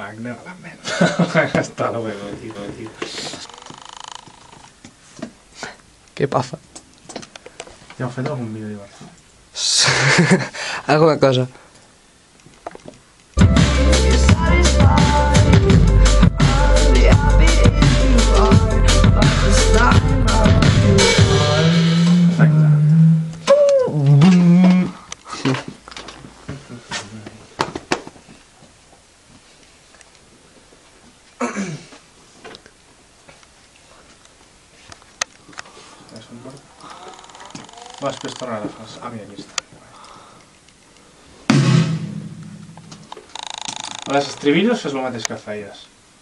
Magna, la merda. Hasta luego, tío. ¿Qué pasa? Ja heu fet algun vídeo divertit? Alguna cosa. Va, després tornaràs. Ah, mira, aquí està. A les estribillos fes el mateix que feies.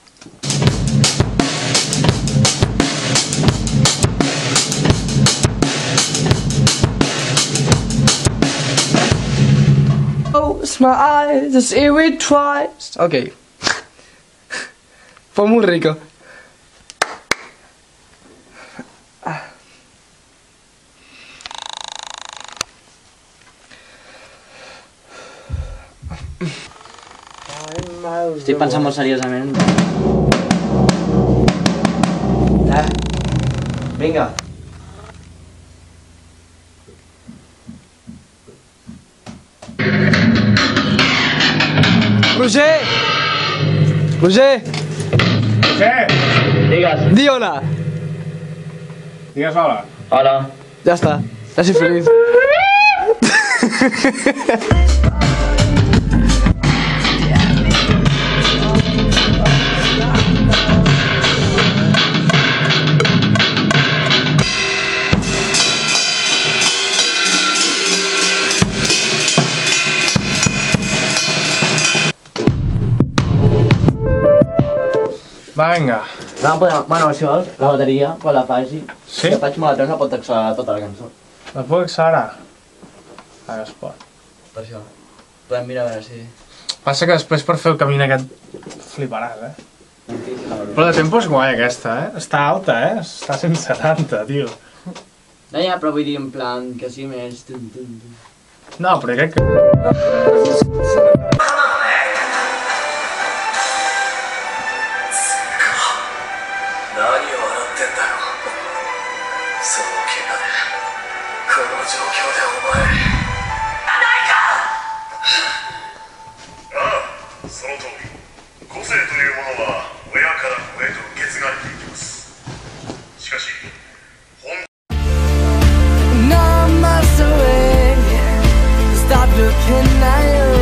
Close my eyes to see it twice. Ok. Fue muy rico. Estic pensant molt seriosament. Vinga. Roger! Roger! Roger! Digues. Di hola. Digues hola. Hola. Ya está. Ya soy feliz. Va, vinga. Bueno, si vols, la bateria, quan la faci, Sí? si faig molt de temps, la pot accelerar tota la cançó. La puc accelerar? Ara es pot. Per això. Podem mirar a veure si... Passa que després per fer el camí aquest fliparàs, eh? Però de tempo és guai aquesta, eh? Està alta, eh? Està 170, tio. No, ja, però vull dir en plan que sí més... No, però crec que... Stop looking at you.